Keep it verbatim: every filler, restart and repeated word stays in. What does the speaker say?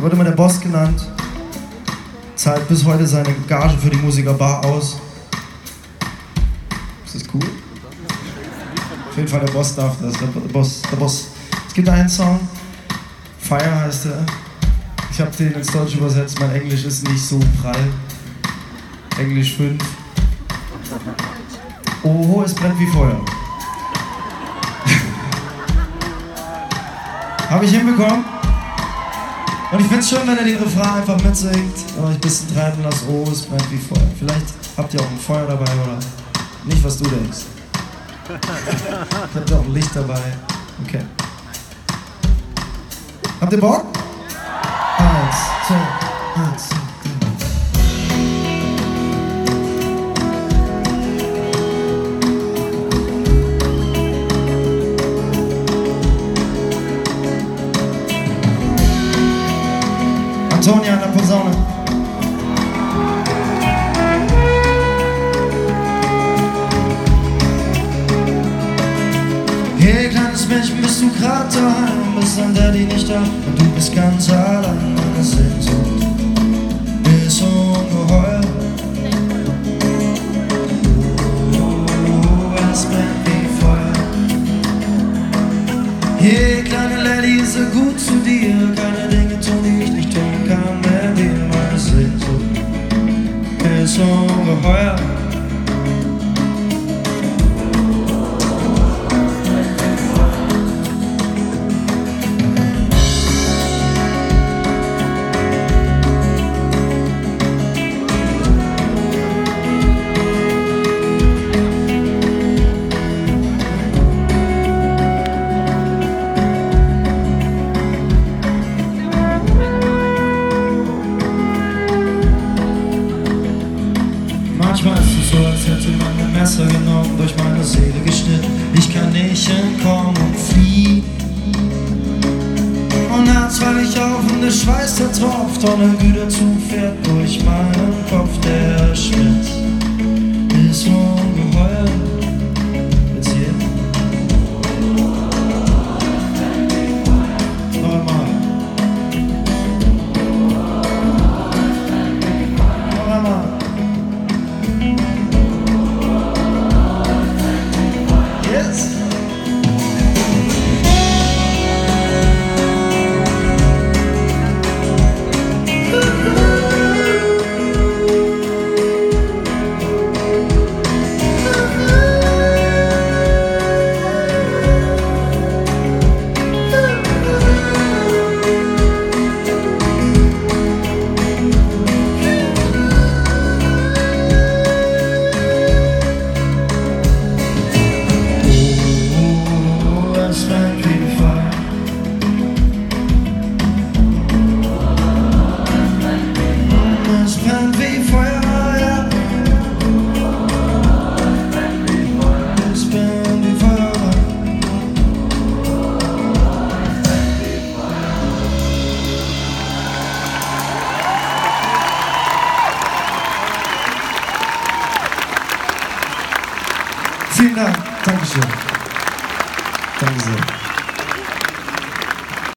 wird immer der Boss genannt. Zahlt bis heute seine Gage für die Musiker bar aus. Ist das cool? Auf jeden Fall der Boss darf das, der Boss, der Boss. Es gibt einen Song, Fire heißt er. Ich habe den ins Deutsche übersetzt, mein Englisch ist nicht so prall. Englisch fünf. Oho, es brennt wie Feuer. Habe ich hinbekommen. Und ich find's schön, wenn er den Refrain einfach mitsingt und euch ein bisschen treiben lasst. Oh, es brennt wie Feuer. Vielleicht habt ihr auch ein Feuer dabei oder nicht, was du denkst. Habt ihr auch ein Licht dabei. Okay. Habt ihr Bock? Eins, zwei, eins, zwei. Antonia an der Posaune. Hey, kleines Mädchen, bist du grad daheim? Bist dein Daddy nicht da und du bist ganz allein. Meine Sehnsucht ist ungeheuer. Oh, es brennt wie Feuer. Hey, kleine Lady, so gut zu dir. Keine Dinge tun, die ich nicht tun kann, wenn dir meine Sehnsucht ist ungeheuer. Manchmal ist es so, als hätte man ein Messer genommen, durch meine Seele geschnitten. Ich kann nicht entkommen und fliehen. Und nachts fall ich auf und der Schweiß, der tropft und ein Güter zufährt durch meinen Kopf. Der Schmerz ist ungeheuer. Jetzt hier. Noch einmal. Noch einmal. Yes. Vielen Dank. Dankeschön. Danke sehr.